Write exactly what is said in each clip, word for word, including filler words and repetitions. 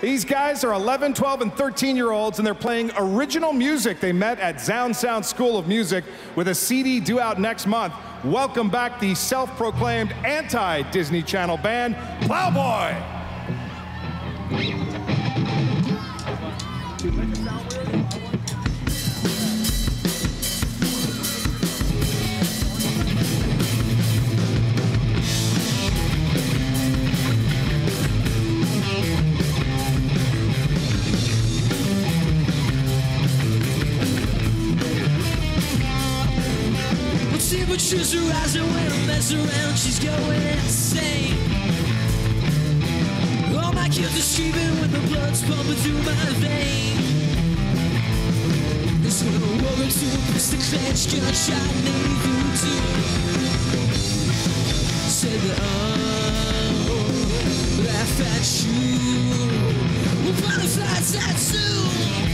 These guys are eleven, twelve, and thirteen year olds, and they're playing original music. They met at Zound Sound School of Music with a C D due out next month. Welcome back the self-proclaimed anti-Disney Channel band, Plowboy. Temperatures are rising when I mess around, she's going insane. All my kids are screaming when the blood's pumping through my vein. It's when I woke up to a pistol clenched gunshot named voodoo. Said that oh, laugh at you, with butterfly tattoo.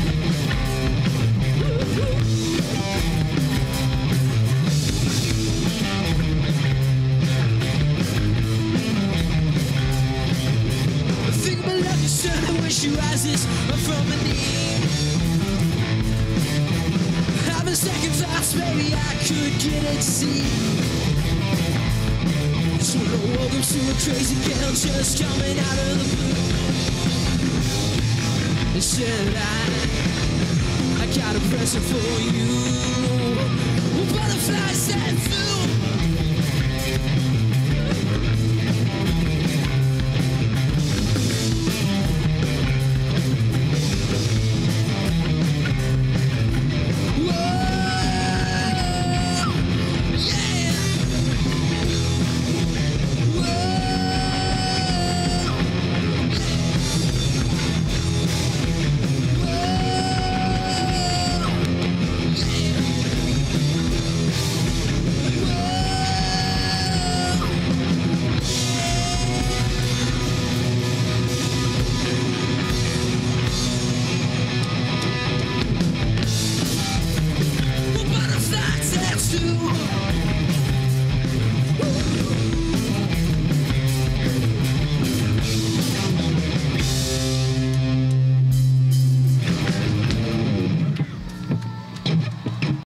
When she rises from a knee, having second thoughts, maybe I could get it, see. It's when I woke up to a crazy girl just coming out of the blue. And said I, I got a present for you, well, butterflies and food.